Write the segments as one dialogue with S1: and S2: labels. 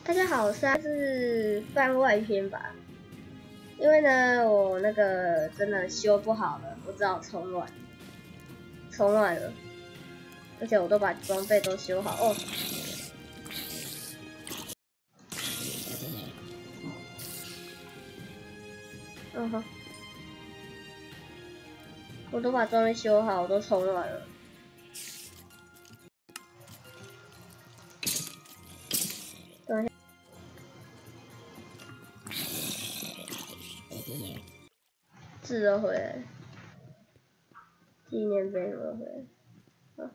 S1: 大家好，是番外篇吧？因为呢，我那个真的修不好了，我只好重玩了，而且我都把装备都修好哦。嗯哼，我都把装备修好，我都重玩了。等一下。字都回来，纪念碑都回来。好，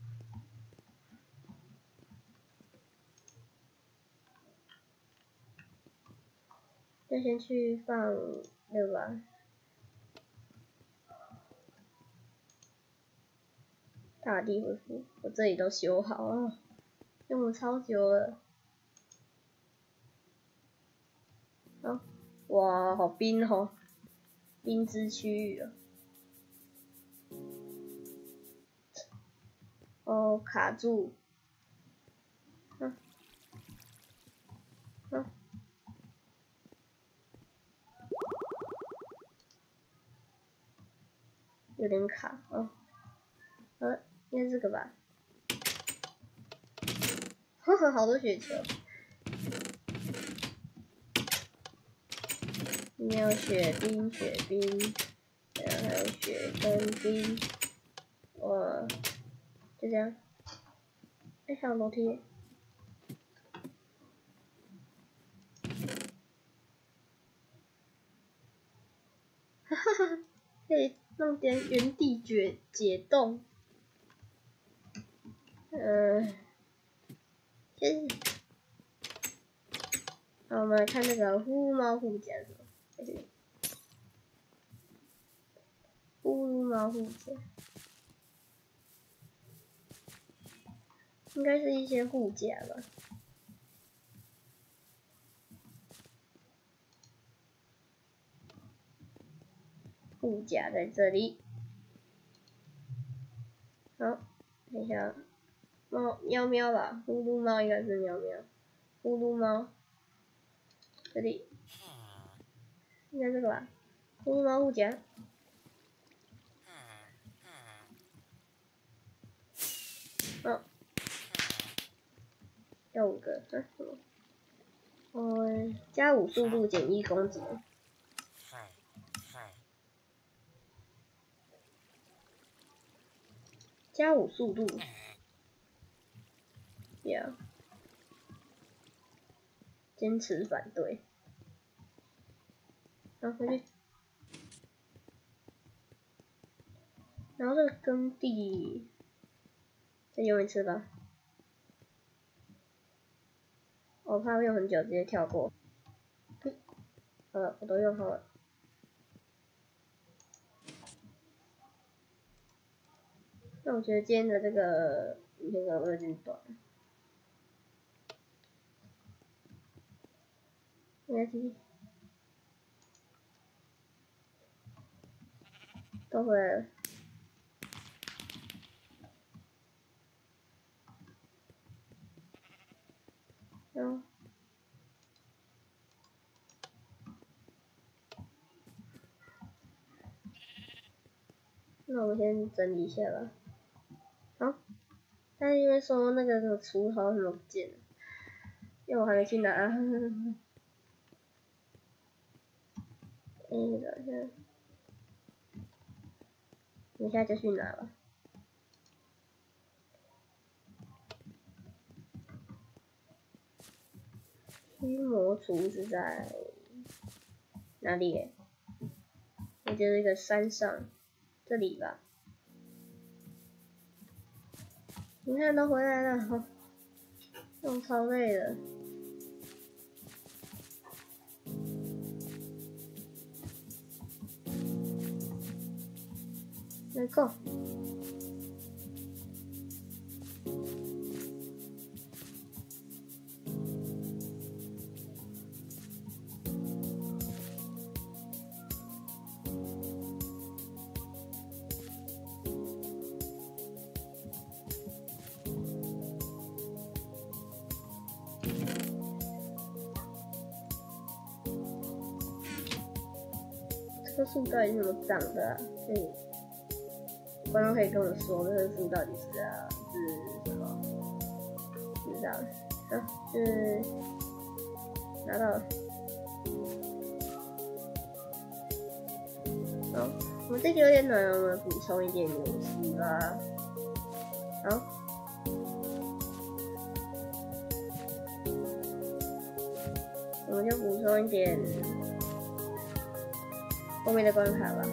S1: 就先去放那个吧。大地恢复，我这里都修好了，用了超久了。好，哇，好冰哦，冰之区域啊。哦，卡住。有点卡哦。应该是这个吧。呵呵，好多雪球。里面有雪冰，然后还有雪跟冰。哇，就这样。哎，还有楼梯。哈哈哈，可以弄点原地解冻。先，好，我们来看那个呼噜猫护甲是什么？呼噜猫护甲，应该是一些护甲吧。护甲在这里。好，等一下，喵喵吧，呼噜猫应该是喵喵，呼噜猫，这里，应该这个吧，呼噜猫护甲。哦，要5个，什么？加5速度减1攻击。加5速度。Yeah。坚持反对。好，回去。然后这个耕地，再用一次吧。我怕用很久，直接跳过。好了，我都用好了。那我觉得今天的这个影片可能会有点短。没关系。都回来了。嗯。那我们先整理一下吧。好。但是因为说那个什么锄头什么不见了，因为我还没去拿。等一下就去拿了。驱魔锄是在哪里？我觉得一个山上，这里吧。你看都回来了，用超累的。没够。 这树到底是怎么长的啊？观众可以跟我说，这棵树到底是什么？不知道。好，是拿到了。好，我们这集有点暖，我们补充一点元素啦。好，我们就补充一点后面的关卡吧。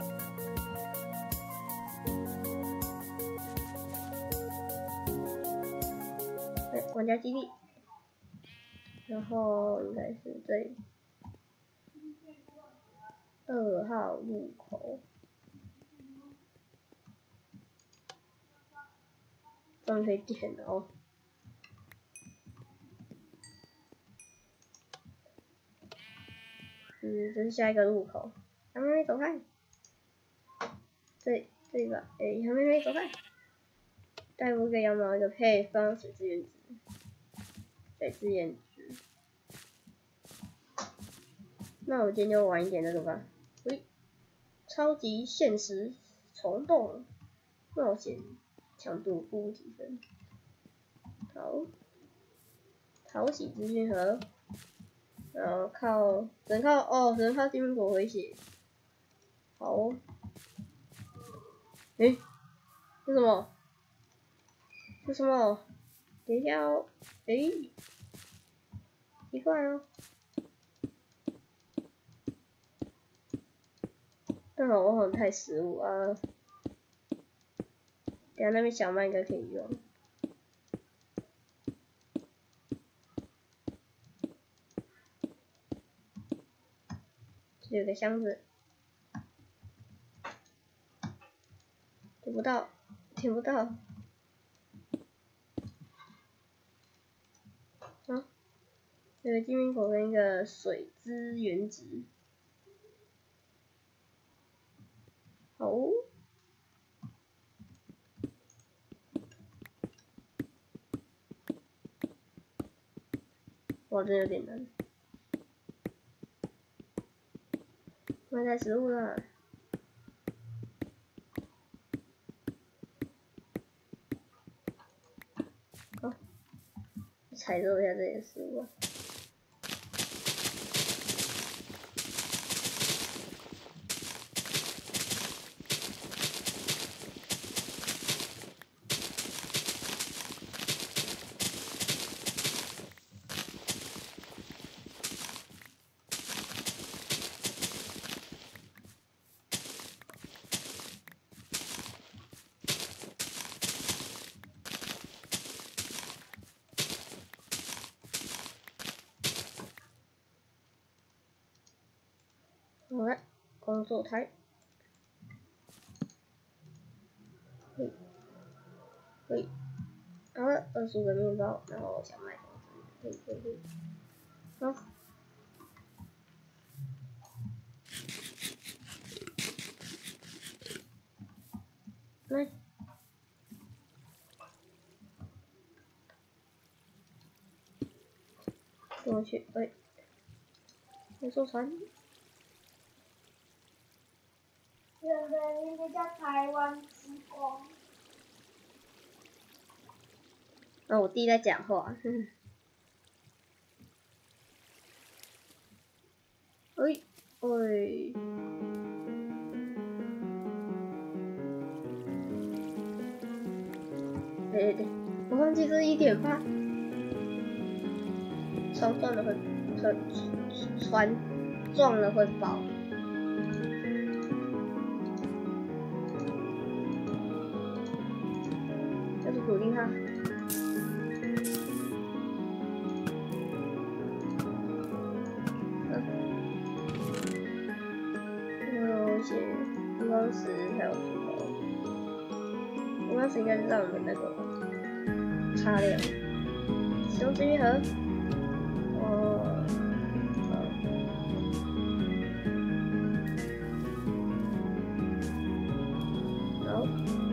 S1: 玩家基地，然后应该是这里2号入口，终于可以点了哦。这是下一个入口，小妹妹走开。这个，小妹妹走开。带5个羊毛，一个配方水资源值。水资源值。那我今天就玩一点这个吧。超级现实虫洞冒险强度不提升。好，淘洗资讯盒，然后只能靠金苹果回血。好哦。这什么？这什么？等一下哦。奇怪哦。但好，我好像太失误啊。等下那边小麦应该可以用。这有个箱子，点不到。啊，有个金苹果跟一个水资源值。好。哇，真有点难。我太失误了。好，采收一下这些食物啊。好了，工作台。好了，25个面包，然后小麦。好。来。过去，我坐船。
S2: 应该叫台湾之光。
S1: 我弟在讲话。对，我忘记是1.8。船撞了会爆。要是鼓励他。我写荧光石还有石头。荧光石应该是让我们那个擦亮。使用资源盒。好。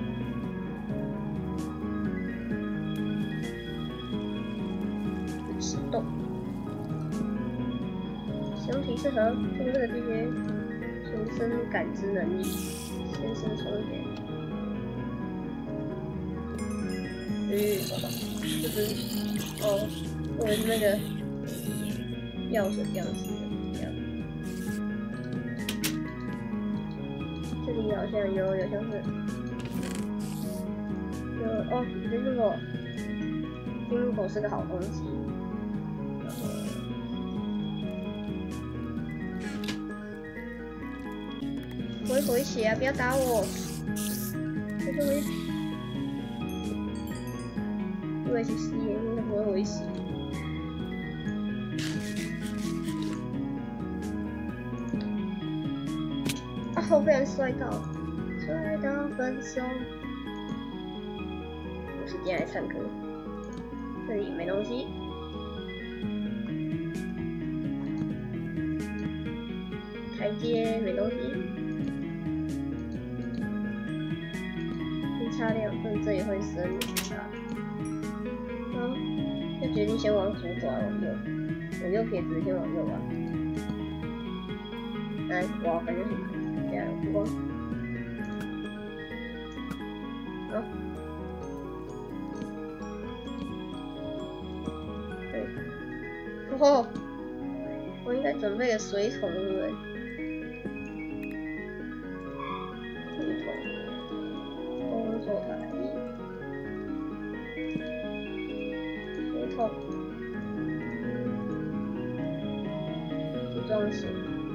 S1: 启动。使用提示盒，用这个这些全身感知能力，先生充电。这是哦，我是那个药水掉死的，这样。这里好像有像是哦，苹果是个好东西。然后我会回血啊！不要打我！因为是吸烟，应该不会回血。啊！我被人摔到分手。我是进来唱歌，这里没东西。台阶没东西。擦亮，但这也会生啊。好，就决定先往左走，往右。我右撇子先往右吧。来，哇，感觉很难。这样有光。好。对。哦，我应该准备个水桶，对不对？手台，水桶，组装型。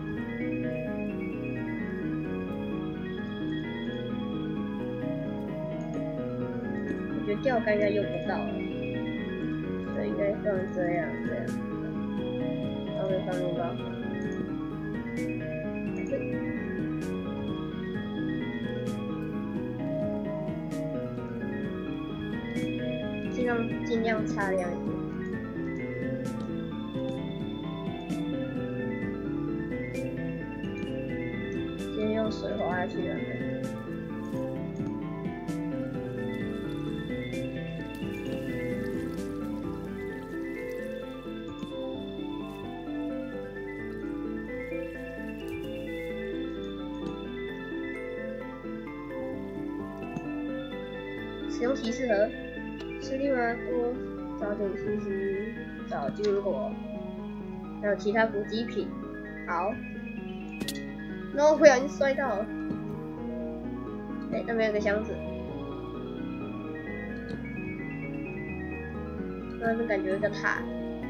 S1: 我觉得钓竿应该用不到了，所以应该放这样，然后再放入吧。尽量擦亮一点。先用水滑下去了。使用提示盒。吃力吗？多找点信息，找军火，还有其他补给品。好，然后不小心摔到了。那边有个箱子，那边感觉有个塔。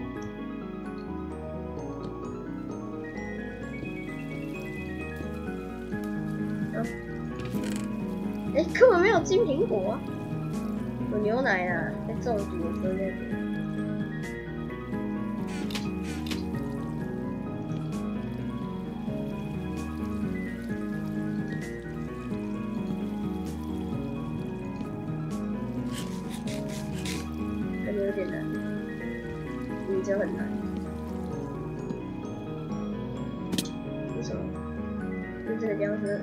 S1: 根本没有金苹果啊！有牛奶啊，被中毒了之类的。感觉有点难，就很难。是什么？是这个僵尸。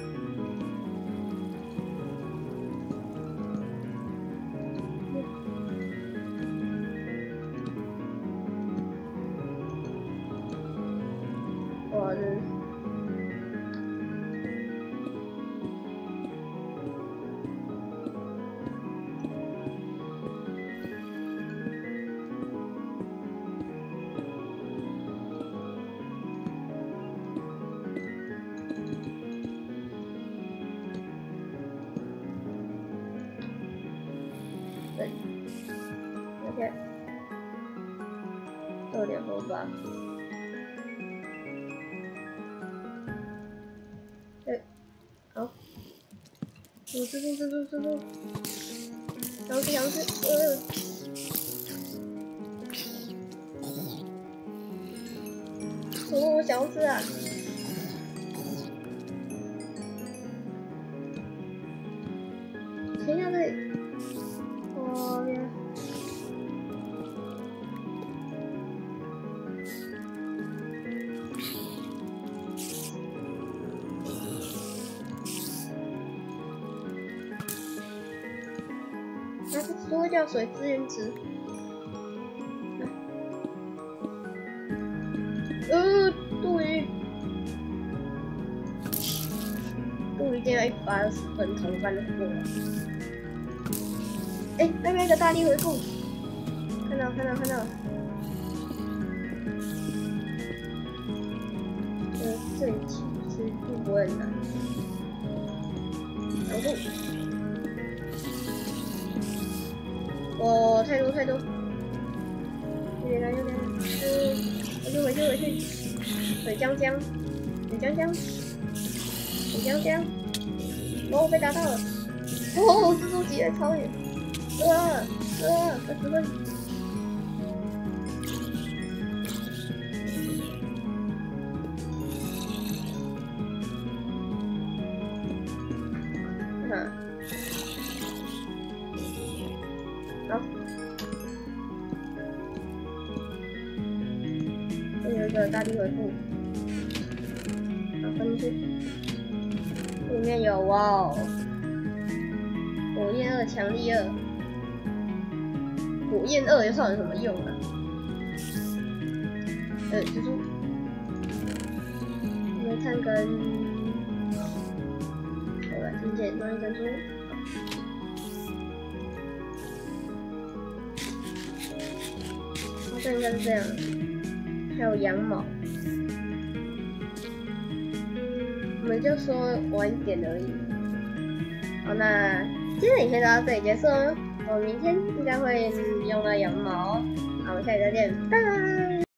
S1: 哇，这对，OK， 2.后吧。好，蜘蛛，僵尸，我想吃啊！停下这里！哦天！多叫水资源值。杜鱼。 一定要120分通关的过。哎，那边有个大力回复，看到。这里其实不会很难。然后，太多。有点难。回去。水江江。哦，被打到了。哦，蜘蛛级的超远。20分。好。这有一个大地回复。好，放进去。里面有哇哦，火焰2强力2。火焰2又算有什么用啊？蜘蛛。煤炭跟好了，金剑装一珍珠。好像应该是这样。还有羊毛。我们就说晚一点而已。好，那今天的影片就到这里结束哦。我明天应该会用到羊毛。好，我们下期再见，拜拜。